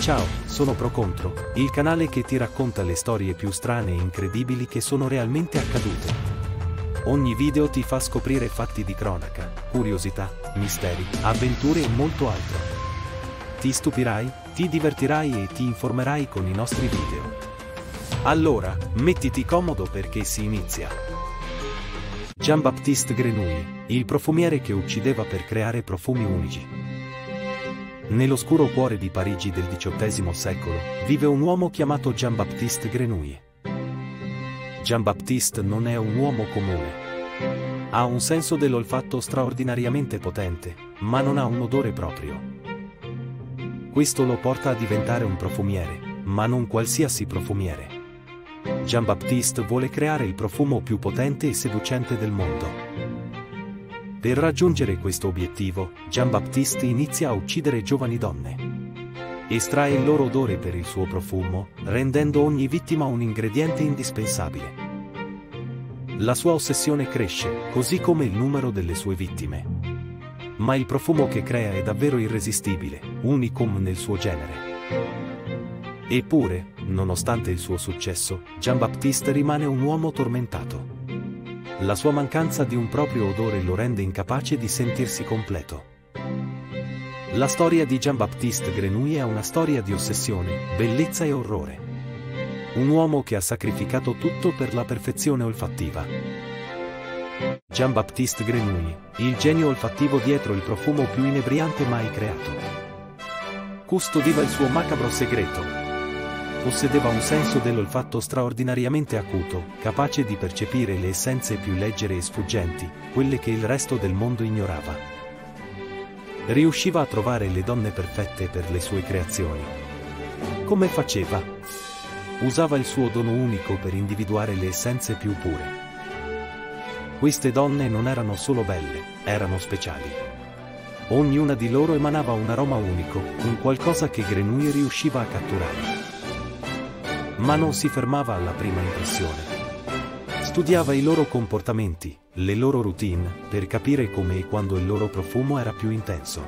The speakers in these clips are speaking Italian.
Ciao, sono ProContro, il canale che ti racconta le storie più strane e incredibili che sono realmente accadute. Ogni video ti fa scoprire fatti di cronaca, curiosità, misteri, avventure e molto altro. Ti stupirai, ti divertirai e ti informerai con i nostri video. Allora, mettiti comodo perché si inizia. Jean-Baptiste Grenouille, il profumiere che uccideva per creare profumi unici. Nell'oscuro cuore di Parigi del XVIII secolo, vive un uomo chiamato Jean-Baptiste Grenouille. Jean-Baptiste non è un uomo comune. Ha un senso dell'olfatto straordinariamente potente, ma non ha un odore proprio. Questo lo porta a diventare un profumiere, ma non qualsiasi profumiere. Jean-Baptiste vuole creare il profumo più potente e seducente del mondo. Per raggiungere questo obiettivo, Jean-Baptiste inizia a uccidere giovani donne. Estrae il loro odore per il suo profumo, rendendo ogni vittima un ingrediente indispensabile. La sua ossessione cresce, così come il numero delle sue vittime. Ma il profumo che crea è davvero irresistibile, unicum nel suo genere. Eppure, nonostante il suo successo, Jean-Baptiste rimane un uomo tormentato. La sua mancanza di un proprio odore lo rende incapace di sentirsi completo. La storia di Jean-Baptiste Grenouille è una storia di ossessione, bellezza e orrore. Un uomo che ha sacrificato tutto per la perfezione olfattiva. Jean-Baptiste Grenouille, il genio olfattivo dietro il profumo più inebriante mai creato. Custodiva il suo macabro segreto. Possedeva un senso dell'olfatto straordinariamente acuto, capace di percepire le essenze più leggere e sfuggenti, quelle che il resto del mondo ignorava. Riusciva a trovare le donne perfette per le sue creazioni. Come faceva? Usava il suo dono unico per individuare le essenze più pure. Queste donne non erano solo belle, erano speciali. Ognuna di loro emanava un aroma unico, un qualcosa che Grenouille riusciva a catturare. Ma non si fermava alla prima impressione. Studiava i loro comportamenti, le loro routine, per capire come e quando il loro profumo era più intenso.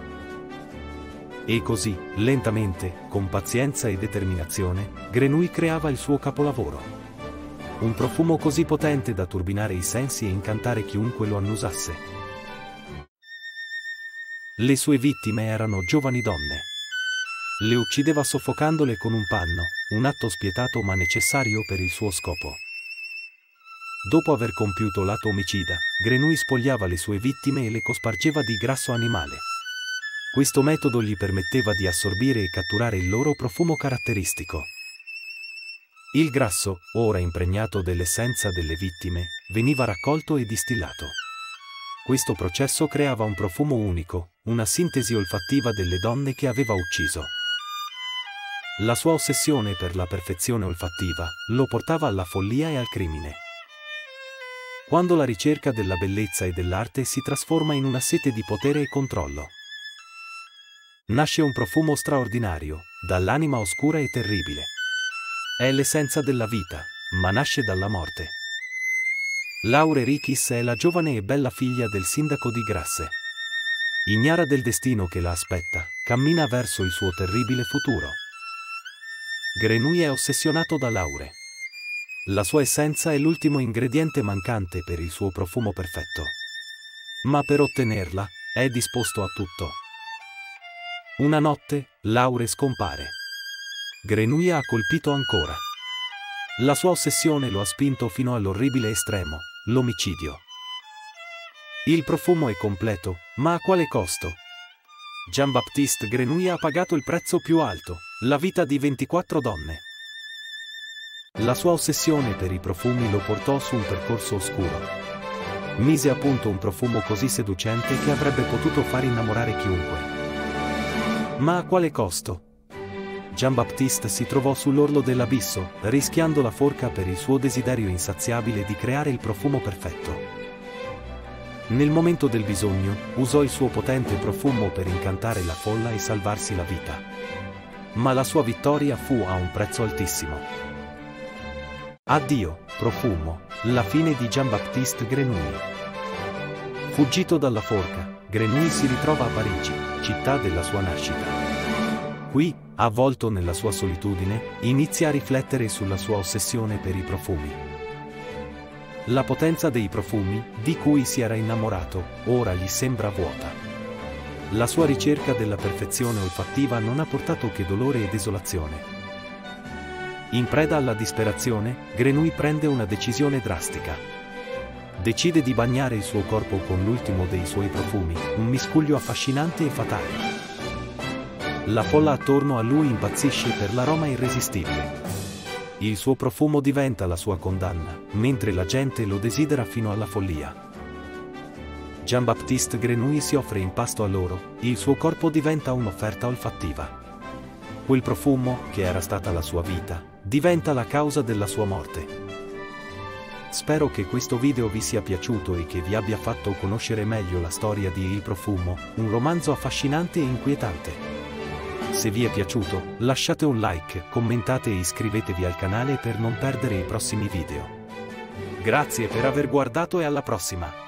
E così, lentamente, con pazienza e determinazione, Grenouille creava il suo capolavoro. Un profumo così potente da turbinare i sensi e incantare chiunque lo annusasse. Le sue vittime erano giovani donne. Le uccideva soffocandole con un panno, un atto spietato ma necessario per il suo scopo. Dopo aver compiuto l'atto omicida, Grenouille spogliava le sue vittime e le cospargeva di grasso animale. Questo metodo gli permetteva di assorbire e catturare il loro profumo caratteristico. Il grasso, ora impregnato dell'essenza delle vittime, veniva raccolto e distillato. Questo processo creava un profumo unico, una sintesi olfattiva delle donne che aveva ucciso. La sua ossessione per la perfezione olfattiva lo portava alla follia e al crimine. Quando la ricerca della bellezza e dell'arte si trasforma in una sete di potere e controllo. Nasce un profumo straordinario, dall'anima oscura e terribile. È l'essenza della vita, ma nasce dalla morte. Laure Riquis è la giovane e bella figlia del sindaco di Grasse. Ignara del destino che la aspetta, cammina verso il suo terribile futuro. Grenouille è ossessionato da Laure. La sua essenza è l'ultimo ingrediente mancante per il suo profumo perfetto. Ma per ottenerla, è disposto a tutto. Una notte, Laure scompare. Grenouille ha colpito ancora. La sua ossessione lo ha spinto fino all'orribile estremo, l'omicidio. Il profumo è completo, ma a quale costo? Jean-Baptiste Grenouille ha pagato il prezzo più alto, la vita di 24 donne. La sua ossessione per i profumi lo portò su un percorso oscuro. Mise a punto un profumo così seducente che avrebbe potuto far innamorare chiunque. Ma a quale costo? Jean-Baptiste si trovò sull'orlo dell'abisso, rischiando la forca per il suo desiderio insaziabile di creare il profumo perfetto. Nel momento del bisogno, usò il suo potente profumo per incantare la folla e salvarsi la vita. Ma la sua vittoria fu a un prezzo altissimo. Addio, profumo, la fine di Jean-Baptiste Grenouille. Fuggito dalla forca, Grenouille si ritrova a Parigi, città della sua nascita. Qui, Avvolto nella sua solitudine, inizia a riflettere sulla sua ossessione per i profumi. La potenza dei profumi, di cui si era innamorato, ora gli sembra vuota. La sua ricerca della perfezione olfattiva non ha portato che dolore e desolazione. In preda alla disperazione, Grenouille prende una decisione drastica. Decide di bagnare il suo corpo con l'ultimo dei suoi profumi, un miscuglio affascinante e fatale. La folla attorno a lui impazzisce per l'aroma irresistibile. Il suo profumo diventa la sua condanna, mentre la gente lo desidera fino alla follia. Jean-Baptiste Grenouille si offre in pasto a loro, il suo corpo diventa un'offerta olfattiva. Quel profumo, che era stata la sua vita, diventa la causa della sua morte. Spero che questo video vi sia piaciuto e che vi abbia fatto conoscere meglio la storia di Il Profumo, un romanzo affascinante e inquietante. Se vi è piaciuto, lasciate un like, commentate e iscrivetevi al canale per non perdere i prossimi video. Grazie per aver guardato e alla prossima!